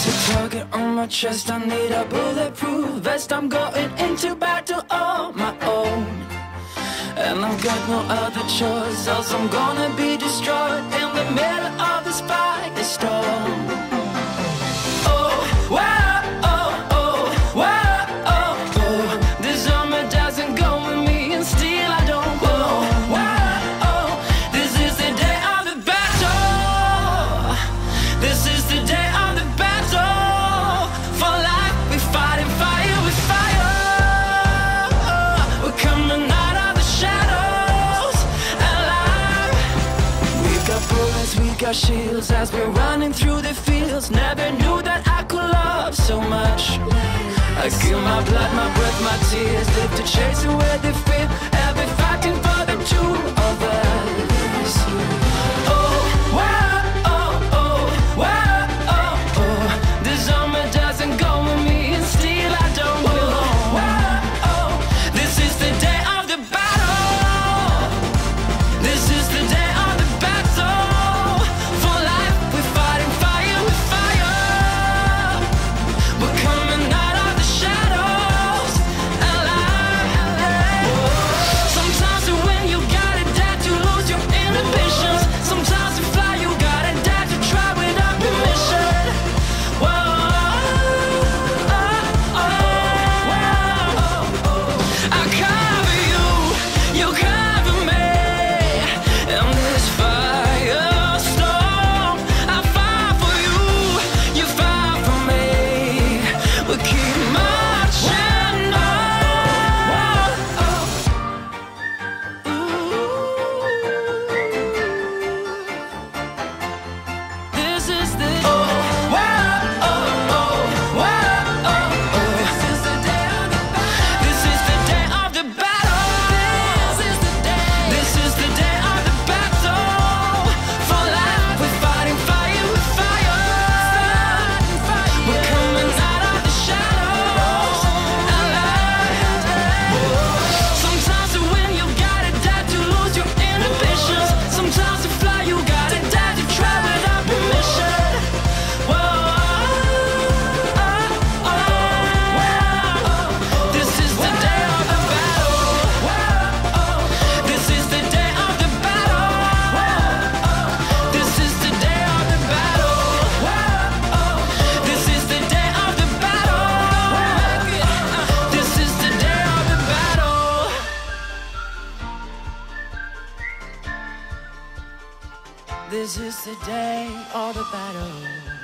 Target on my chest, I need a bulletproof vest. I'm going into battle on my own, and I've got no other choice, else I'm gonna be destroyed in the middle of this firestorm. Oh, wow, oh, oh, wow, oh, oh. This armor doesn't go with me, and still I don't go. Wow, oh, this is the day of the battle. This is the day of the battle. For life, we fighting fire with fire. We're coming out of the shadows alive. We got bullets, we got shields as we're running through the fields. Never knew that I could love so much. I give my blood, my breath, my tears, live to chase away the fear. I'll be fighting for the two of us. Oh, wow, oh, oh, wow, oh, oh. This armor doesn't go with me, and still I don't go. Wow, oh, this is the day of the battle. This is the day of the battle. For life, we're fighting fire with fire. We're coming out of the shadows alive. Sometimes when you gotta die to lose your inhibitions. Sometimes to fly, you gotta die to try without permission. Whoa, I cover you, you cover me. In this firestorm, I fight for you, you fight for me. We keep marching on. This is the This is the day of the battle. This is the day of the battle. This is the day of the battle. For life, we're fighting fire with fire. We're coming out of the shadows alive. Sometimes when you gotta die to lose your inhibitions. Sometimes to fly, you gotta die to try without permission. Whoa, this is the day of the battle. This is the day of the battle. This is the day of the battle. This is the day of the battle. This is the day of the battle. This is the day of the battle.